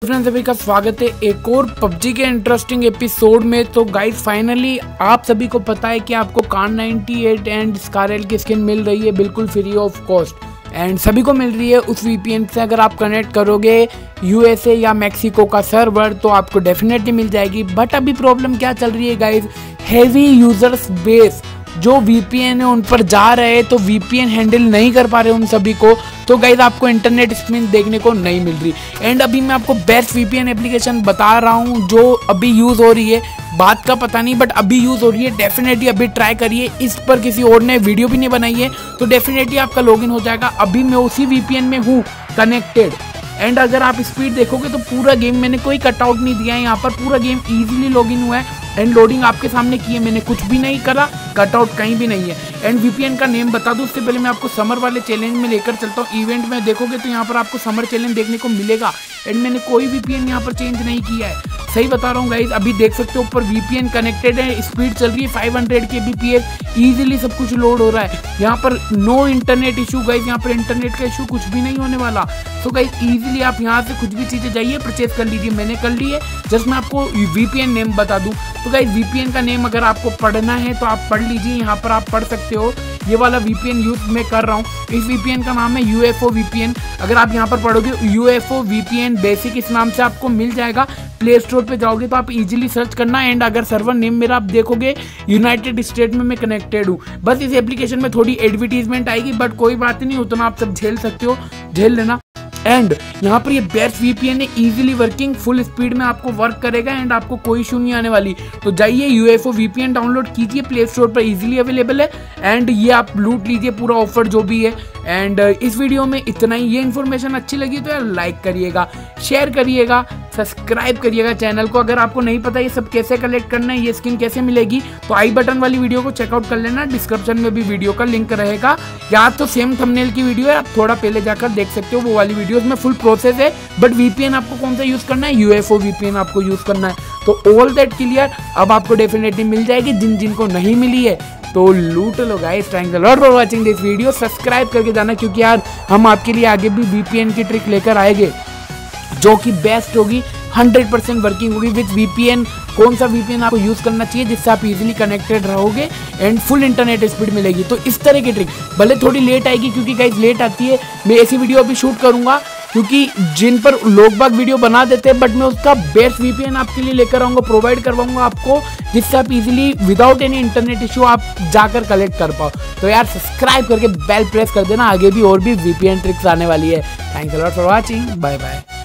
Friends, सभी का स्वागत है एक और पबजी के इंटरेस्टिंग एपिसोड में। तो गाइस फाइनली आप सभी को पता है कि आपको कार 98 एंड स्कारलेट की स्किन मिल रही है बिल्कुल फ्री ऑफ कॉस्ट एंड सभी को मिल रही है उस वीपीएन से। अगर आप कनेक्ट करोगे यूएसए या मैक्सिको का सर्वर तो आपको डेफिनेटली मिल जाएगी। बट अभी प्रॉब्लम क्या चल रही है गाइस, हैवी यूजर्स बेस जो वीपीएन है उन पर जा रहे हैं तो वीपीएन हैंडल नहीं कर पा रहे उन सभी को। तो गाइस आपको इंटरनेट स्पीड देखने को नहीं मिल रही। एंड अभी मैं आपको बेस्ट वीपीएन एप्लीकेशन बता रहा हूँ जो अभी यूज़ हो रही है। बात का पता नहीं बट अभी यूज़ हो रही है। डेफिनेटली अभी ट्राई करिए। इस पर किसी और ने वीडियो भी नहीं बनाई है तो डेफिनेटली आपका लॉगिन हो जाएगा। अभी मैं उसी वीपीएन में हूँ कनेक्टेड। एंड अगर आप स्पीड देखोगे तो पूरा गेम मैंने कोई कटआउट नहीं दिया है। यहाँ पर पूरा गेम इजीली लॉगिन हुआ है एंड लोडिंग आपके सामने की है। मैंने कुछ भी नहीं करा, कटआउट कहीं भी नहीं है। एंड वीपीएन का नेम बता दूं उससे पहले मैं आपको समर वाले चैलेंज में लेकर चलता हूँ। इवेंट में देखोगे तो यहाँ पर आपको समर चैलेंज देखने को मिलेगा। एंड मैंने कोई वीपीएन यहाँ पर चेंज नहीं किया है, सही बता रहा हूँ गाइज। अभी देख सकते हो ऊपर वीपीएन कनेक्टेड है, स्पीड चल रही है 500 kbps, इजीली सब कुछ लोड हो रहा है। यहाँ पर नो इंटरनेट इशू गाइज, यहाँ पर इंटरनेट का इशू कुछ भी नहीं होने वाला। तो गाइज इजीली आप यहाँ से कुछ भी चीज़ें जाइए परचेज कर लीजिए। मैंने कर ली है। जस्ट मैं आपको वीपीएन नेम बता दूँ तो गाइज वीपीएन का नेम अगर आपको पढ़ना है तो आप पढ़ लीजिए। यहाँ पर आप पढ़ सकते हो। ये वाला वीपीएन यूज मैं कर रहा हूँ। इस वीपीएन का नाम है यूएफओ वीपीएन। अगर आप यहाँ पर पढ़ोगे यूएफओ वीपीएन बेसिक इस नाम से आपको मिल जाएगा। प्ले स्टोर पे जाओगे तो आप इजीली सर्च करना। एंड अगर सर्वर नेम मेरा आप देखोगे यूनाइटेड स्टेट में मैं कनेक्टेड हूँ। बस इस एप्लीकेशन में थोड़ी एडवर्टीजमेंट आएगी बट कोई बात नहीं, उतना आप सब झेल सकते हो, झेल लेना। एंड यहाँ पर ये बेस्ट वीपीएन है, इजीली वर्किंग, फुल स्पीड में आपको वर्क करेगा एंड आपको कोई इशू नहीं आने वाली। तो जाइए यूएफओ वीपीएन डाउनलोड कीजिए, प्ले स्टोर पर इजीली अवेलेबल है। एंड ये आप लूट लीजिए पूरा ऑफर जो भी है। एंड इस वीडियो में इतना ही। ये इन्फॉर्मेशन अच्छी लगी तो यार लाइक करिएगा, शेयर करिएगा, सब्सक्राइब करिएगा चैनल को। अगर आपको नहीं पता ये सब कैसे कलेक्ट करना है, ये स्किन कैसे मिलेगी तो आई बटन वाली वीडियो को चेकआउट कर लेना। डिस्क्रिप्शन में भी वीडियो का लिंक रहेगा, या तो सेम थंबनेल की वीडियो है, आप थोड़ा पहले जाकर देख सकते हो। वो वाली वीडियो में फुल प्रोसेस है। बट वीपीएन आपको कौन सा यूज करना है, यूएफओ वीपीएन आपको यूज करना है। तो ऑल दैट क्लियर, अब आपको डेफिनेटली मिल जाएगी। जिनको नहीं मिली है तो लूट लो guys. Thanks a lot for watching this video. Subscribe करके जाना क्योंकि यार हम आपके लिए आगे भी वीपीएन की ट्रिक लेकर आएंगे जो कि बेस्ट होगी, 100% वर्किंग होगी विद वीपीएन। कौन सा वीपीएन आपको यूज करना चाहिए जिससे आप इजीली कनेक्टेड रहोगे एंड फुल इंटरनेट स्पीड मिलेगी। तो इस तरह की ट्रिक भले थोड़ी लेट आएगी क्योंकि गाइस लेट आती है। मैं ऐसी वीडियो अभी शूट करूंगा क्योंकि जिन पर लोग बाग वीडियो बना देते हैं, बट मैं उसका बेस्ट वीपीएन आपके लिए लेकर आऊंगा, प्रोवाइड करवाऊंगा आपको, जिससे आप easily without any internet issue आप जाकर कलेक्ट कर पाओ। तो यार सब्सक्राइब करके बेल प्रेस कर देना, आगे भी और भी वीपीएन ट्रिक्स आने वाली है। Thanks a lot for watching, bye bye.